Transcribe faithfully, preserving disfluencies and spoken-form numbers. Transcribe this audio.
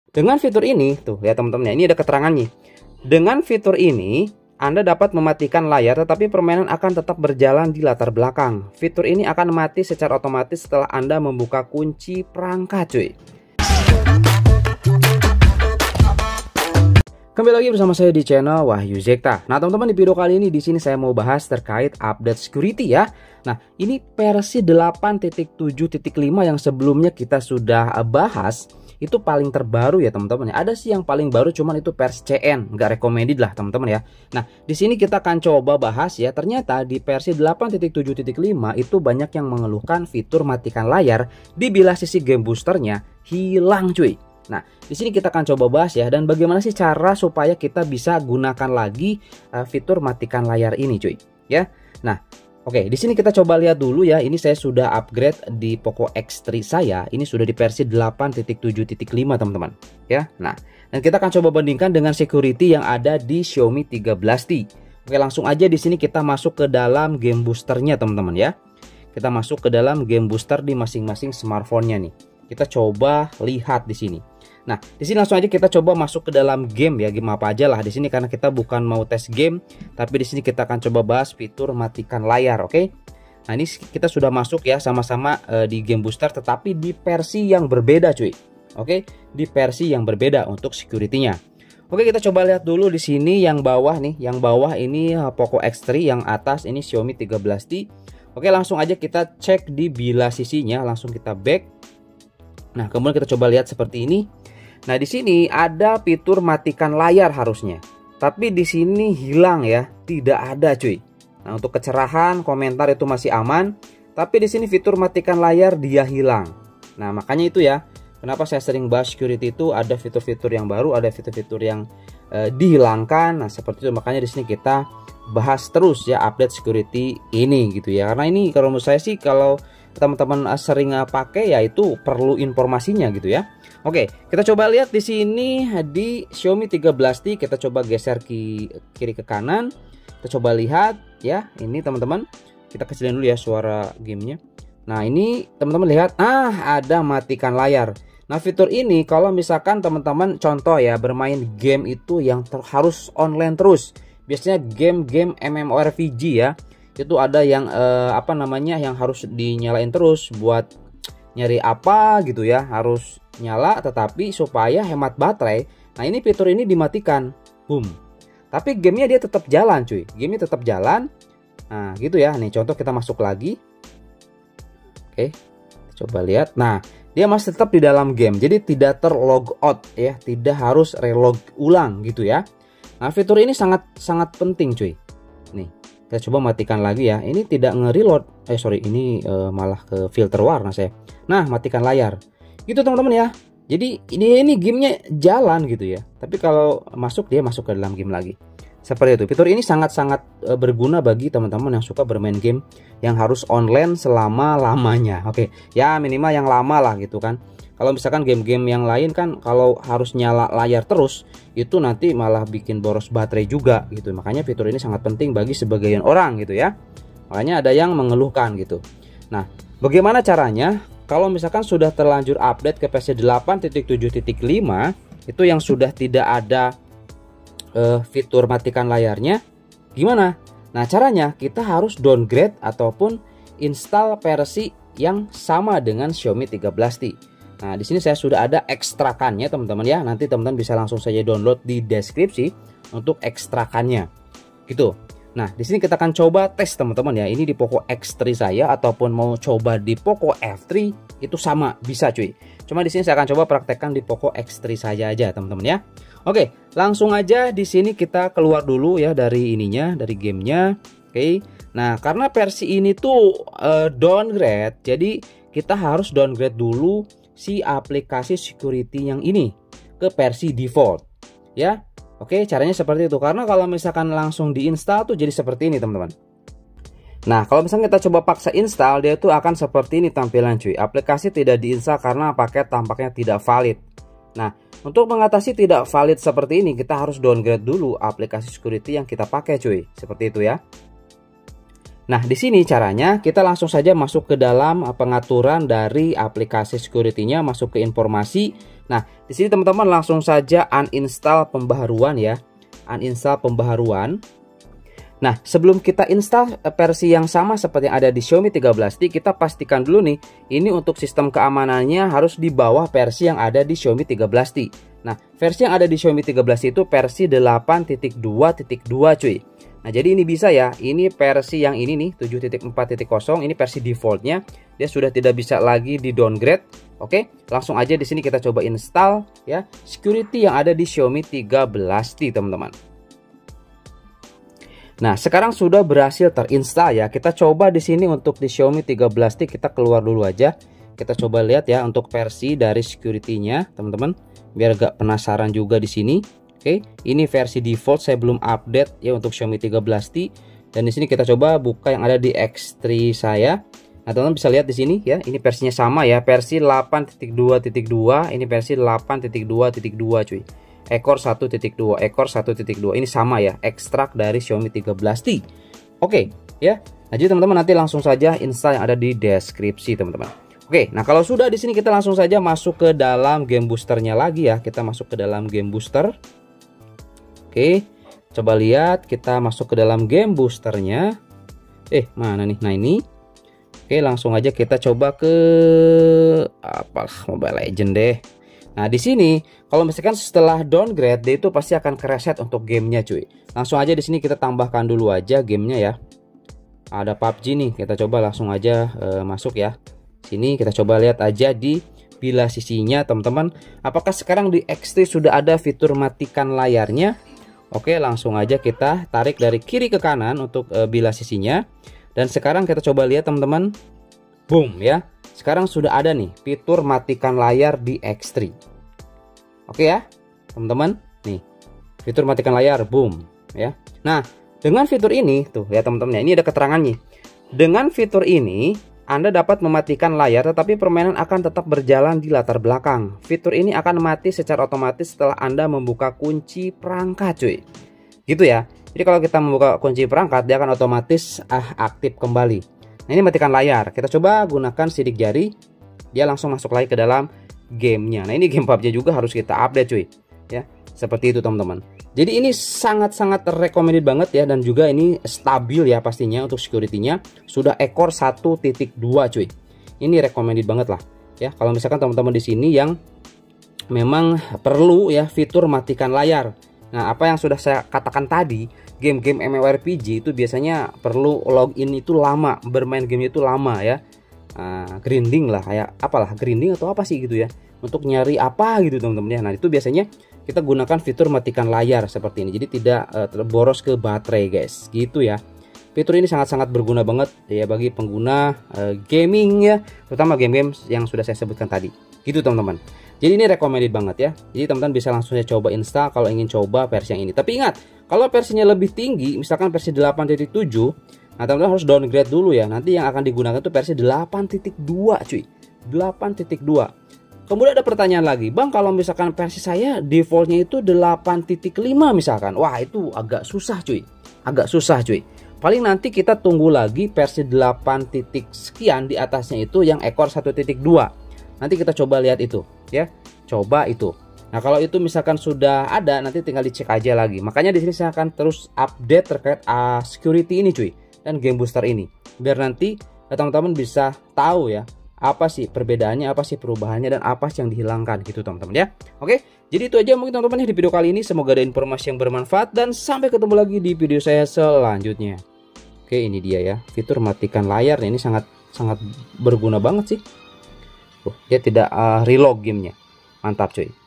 Dengan fitur ini, tuh lihat teman-teman ya, ini ada keterangannya. Dengan fitur ini, Anda dapat mematikan layar tetapi permainan akan tetap berjalan di latar belakang. Fitur ini akan mati secara otomatis setelah Anda membuka kunci perangkat, cuy. Kembali lagi bersama saya di channel Wahyu Zekta. Nah, teman-teman, di video kali ini di sini saya mau bahas terkait update security ya. Nah, ini versi delapan titik tujuh titik lima yang sebelumnya kita sudah bahas. Itu paling terbaru ya teman-teman. Ada sih yang paling baru, cuman itu versi C N, nggak recommended lah teman-teman ya. Nah, di sini kita akan coba bahas ya. Ternyata di versi delapan titik tujuh titik lima itu banyak yang mengeluhkan fitur matikan layar di bila sisi game boosternya hilang, cuy. Nah, di sini kita akan coba bahas ya, dan bagaimana sih cara supaya kita bisa gunakan lagi uh, fitur matikan layar ini, cuy. Ya. Nah, oke, di sini kita coba lihat dulu ya. Ini saya sudah upgrade di Poco X tiga saya. Ini sudah di versi delapan titik tujuh titik lima, teman-teman. Ya. Nah, dan kita akan coba bandingkan dengan security yang ada di Xiaomi tiga belas T. Oke, langsung aja di sini kita masuk ke dalam game boosternya, teman-teman ya. Kita masuk ke dalam game booster di masing-masing smartphone-nya nih. Kita coba lihat di sini. Nah, di sini langsung aja kita coba masuk ke dalam game ya, game apa aja lah di sini karena kita bukan mau tes game, tapi di sini kita akan coba bahas fitur matikan layar, oke? Okay? Nah, ini kita sudah masuk ya sama-sama uh, di game booster, tetapi di versi yang berbeda, cuy. Oke, okay? Di versi yang berbeda untuk security-nya. Oke, kita coba lihat dulu di sini yang bawah nih, yang bawah ini uh, Poco X tiga, yang atas ini Xiaomi tiga belas T. Oke, langsung aja kita cek di bila sisinya, langsung kita back. Nah, kemudian kita coba lihat seperti ini. Nah, di sini ada fitur matikan layar harusnya, tapi di sini hilang ya, tidak ada, cuy. Nah, untuk kecerahan komentar itu masih aman, tapi di sini fitur matikan layar dia hilang. Nah, makanya itu ya, kenapa saya sering bahas security itu ada fitur-fitur yang baru, ada fitur-fitur yang eh, dihilangkan. Nah, seperti itu, makanya di sini kita bahas terus ya update security ini gitu ya. Karena ini kalau menurut saya sih, kalau teman-teman sering pakai ya itu perlu informasinya gitu ya. Oke, kita coba lihat di sini di Xiaomi tiga belas T, kita coba geser ki, kiri ke kanan. Kita coba lihat ya, ini teman-teman. Kita kecilin dulu ya suara gamenya. Nah, ini teman-teman lihat, ah ada matikan layar. Nah, fitur ini kalau misalkan teman-teman contoh ya bermain game itu yang harus online terus. Biasanya game-game MMORPG ya. Itu ada yang eh, apa namanya yang harus dinyalain terus buat nyari apa gitu ya, harus nyala tetapi supaya hemat baterai. Nah, ini fitur ini dimatikan, boom. Tapi gamenya dia tetap jalan, cuy. Gamenya tetap jalan. Nah, gitu ya. Nih contoh kita masuk lagi. Oke, coba lihat. Nah, dia masih tetap di dalam game, jadi tidak terlog out ya, tidak harus relog ulang gitu ya. Nah, fitur ini sangat sangat penting, cuy. Nih, kita coba matikan lagi ya. Ini tidak nge-reload. Eh sorry, ini uh, malah ke filter warna saya. Nah, matikan layar. Gitu teman-teman ya. Jadi ini ini gamenya jalan gitu ya. Tapi kalau masuk dia masuk ke dalam game lagi. Seperti itu. Fitur ini sangat-sangat uh, berguna bagi teman-teman yang suka bermain game yang harus online selama-lamanya. Oke, ya minimal yang lama lah gitu kan. Kalau misalkan game-game yang lain kan kalau harus nyala layar terus, itu nanti malah bikin boros baterai juga gitu. Makanya fitur ini sangat penting bagi sebagian orang gitu ya. Makanya ada yang mengeluhkan gitu. Nah, bagaimana caranya? Kalau misalkan sudah terlanjur update ke versi delapan titik tujuh titik lima, itu yang sudah tidak ada uh, fitur matikan layarnya, gimana? Nah, caranya kita harus downgrade ataupun install versi yang sama dengan Xiaomi tiga belas T. Nah, di sini saya sudah ada ekstrakannya teman-teman ya. Nanti teman-teman bisa langsung saja download di deskripsi untuk ekstrakannya. Gitu. Nah, di sini kita akan coba tes teman-teman ya. Ini di Poco X tiga saya ataupun mau coba di Poco F tiga itu sama, bisa cuy. Cuma di sini saya akan coba praktekkan di Poco X tiga saja aja teman-teman ya. Oke, langsung aja di sini kita keluar dulu ya dari ininya, dari gamenya. Oke. Nah, karena versi ini tuh uh, downgrade, jadi kita harus downgrade dulu si aplikasi security yang ini ke versi default ya. Oke, caranya seperti itu. Karena kalau misalkan langsung diinstal tuh jadi seperti ini teman-teman. Nah, kalau misalnya kita coba paksa install, dia tuh akan seperti ini tampilan cuy. Aplikasi tidak diinstal karena paket tampaknya tidak valid. Nah, untuk mengatasi tidak valid seperti ini, kita harus downgrade dulu aplikasi security yang kita pakai cuy. Seperti itu ya. Nah, di sini caranya kita langsung saja masuk ke dalam pengaturan dari aplikasi security-nya, masuk ke informasi. Nah, di sini teman-teman langsung saja uninstall pembaharuan ya. Uninstall pembaharuan. Nah, sebelum kita install versi yang sama seperti yang ada di Xiaomi tiga belas T, kita pastikan dulu nih, ini untuk sistem keamanannya harus di bawah versi yang ada di Xiaomi tiga belas T. Nah, versi yang ada di Xiaomi tiga belas T itu versi delapan titik dua titik dua cuy. Nah, jadi ini bisa ya, ini versi yang ini nih, tujuh titik empat titik nol, ini versi defaultnya. Dia sudah tidak bisa lagi di downgrade. Oke, langsung aja di sini kita coba install ya, security yang ada di Xiaomi tiga belas T, teman-teman. Nah, sekarang sudah berhasil terinstall ya. Kita coba di sini untuk di Xiaomi tiga belas T, kita keluar dulu aja. Kita coba lihat ya untuk versi dari security-nya, teman-teman. Biar gak penasaran juga di sini. Oke, ini versi default, saya belum update ya untuk Xiaomi tiga belas T. Dan di sini kita coba buka yang ada di X tiga saya. Nah, teman-teman bisa lihat di sini ya, ini versinya sama ya, versi delapan titik dua titik dua, ini versi delapan titik dua titik dua cuy. Ekor satu titik dua, ekor satu titik dua, ini sama ya, ekstrak dari Xiaomi tiga belas T. Oke, ya. Nah, jadi teman-teman nanti langsung saja install yang ada di deskripsi, teman-teman. Oke, nah kalau sudah di sini kita langsung saja masuk ke dalam game boosternya lagi ya. Kita masuk ke dalam game booster. Oke, coba lihat, kita masuk ke dalam game boosternya. Eh, mana nih? Nah, ini. Oke, langsung aja kita coba ke apalah, Mobile Legends deh. Nah, di sini kalau misalkan setelah downgrade, dia itu pasti akan kereset untuk gamenya cuy. Langsung aja di sini kita tambahkan dulu aja gamenya ya. Ada P U B G nih, kita coba langsung aja uh, masuk ya. Sini kita coba lihat aja di bilah sisinya, teman-teman. Apakah sekarang di X tiga sudah ada fitur matikan layarnya? Oke, langsung aja kita tarik dari kiri ke kanan untuk uh, bilah sisinya. Dan sekarang kita coba lihat, teman-teman. Boom ya. Sekarang sudah ada nih fitur matikan layar di X tiga. Oke ya, teman-teman. Nih, fitur matikan layar, boom ya. Nah, dengan fitur ini tuh ya teman-teman, ini ada keterangannya. Dengan fitur ini, Anda dapat mematikan layar tetapi permainan akan tetap berjalan di latar belakang. Fitur ini akan mati secara otomatis setelah Anda membuka kunci perangkat, cuy. Gitu ya. Jadi kalau kita membuka kunci perangkat, dia akan otomatis ah, aktif kembali. Nah, ini matikan layar. Kita coba gunakan sidik jari. Dia langsung masuk lagi ke dalam gamenya. Nah, ini game P U B G juga harus kita update cuy. Ya, seperti itu teman-teman. Jadi ini sangat-sangat recommended banget ya. Dan juga ini stabil ya pastinya untuk security-nya. Sudah ekor satu titik dua cuy. Ini recommended banget lah. Ya, kalau misalkan teman-teman di sini yang memang perlu ya fitur matikan layar. Nah, apa yang sudah saya katakan tadi, game-game MMORPG itu biasanya perlu login itu lama, bermain game itu lama ya. Uh, grinding lah, kayak apalah grinding atau apa sih gitu ya, untuk nyari apa gitu teman-teman ya. Nah, itu biasanya kita gunakan fitur matikan layar seperti ini, jadi tidak uh, terboros ke baterai guys, gitu ya. Fitur ini sangat-sangat berguna banget ya bagi pengguna uh, gaming ya, terutama game-game yang sudah saya sebutkan tadi, gitu teman-teman. Jadi ini recommended banget ya. Jadi teman-teman bisa langsung saja coba install kalau ingin coba versi yang ini. Tapi ingat, kalau versinya lebih tinggi, misalkan versi delapan titik tujuh, nah teman-teman harus downgrade dulu ya. Nanti yang akan digunakan itu versi delapan titik dua cuy. delapan titik dua. Kemudian ada pertanyaan lagi, Bang, kalau misalkan versi saya defaultnya itu delapan titik lima misalkan. Wah, itu agak susah cuy. Agak susah cuy. Paling nanti kita tunggu lagi versi delapan titik sekian di atasnya itu yang ekor satu titik dua. Nanti kita coba lihat itu ya. Coba itu. Nah, kalau itu misalkan sudah ada, nanti tinggal dicek aja lagi. Makanya di sini saya akan terus update terkait uh, security ini cuy, dan game booster ini. Biar nanti teman-teman bisa tahu ya, apa sih perbedaannya, apa sih perubahannya, dan apa sih yang dihilangkan gitu teman-teman ya. Oke, jadi itu aja mungkin teman-teman ya di video kali ini. Semoga ada informasi yang bermanfaat dan sampai ketemu lagi di video saya selanjutnya. Oke, ini dia ya, fitur matikan layar. Ini sangat sangat berguna banget sih. Oh, dia tidak uh, reload gamenya. Mantap cuy.